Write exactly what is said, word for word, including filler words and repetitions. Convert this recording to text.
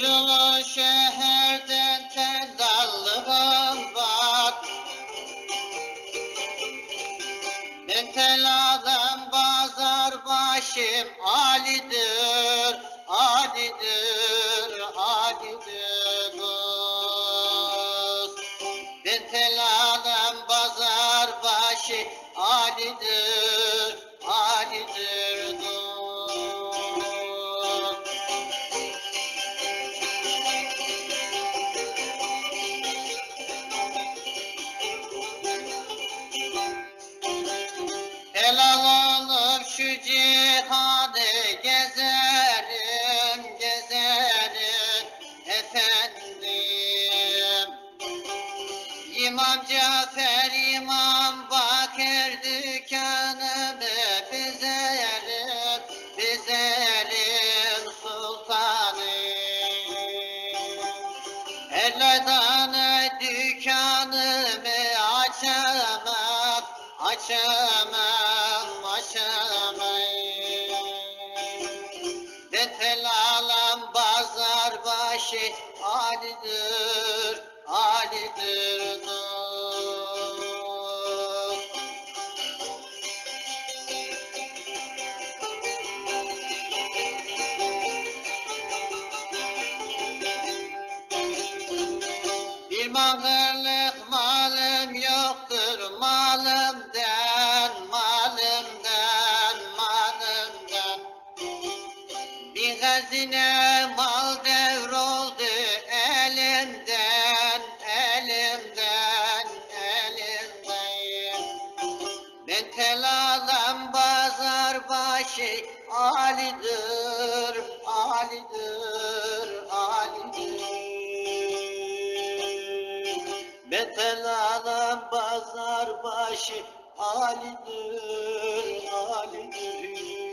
Ulu şehirden tellallığım var. Ben tellalım pazar başım Ali'dir, Ali'dir, Ali'dir kız. Ben tellalım pazar başı Ali'dir, Ali'dir kız. Helal olup şu cihanı gezerim, gezerim efendim. İmam Cafer, İmam Bakır dükkanımı bezerim, bezerim sultanım. Ellerden dükkanımı açamam, açamam, açamam. Ben tellalım pazar başı Ali'dir, Ali'dir dur. Bir mağırlık malım yoktur malımdan, malımdan, malımdan. Bir hazine mal devroldu elimden, elimden, elimden. Ben tellalım pazar başı Ali'dir, Ali'dir, Ali'dir. Ben tellalım pazar başı Ali'dir, Ali'dir.